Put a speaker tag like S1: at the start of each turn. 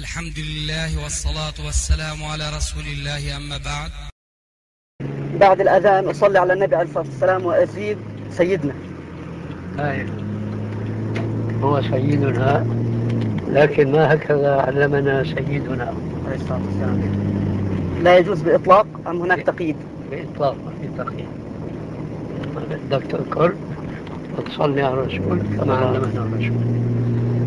S1: الحمد لله والصلاة والسلام على رسول الله، أما
S2: بعد الأذان أصلي على النبي عليه الصلاة والسلام وأزيد سيدنا.
S3: هو سيدنا، لكن ما هكذا علمنا سيدنا
S2: عليه الصلاة والسلام. لا يجوز بإطلاق أم هناك تقييد؟
S3: بإطلاق، ما في تقييد. بدك تذكر وتصلي على الرسول كما علمنا الرسول.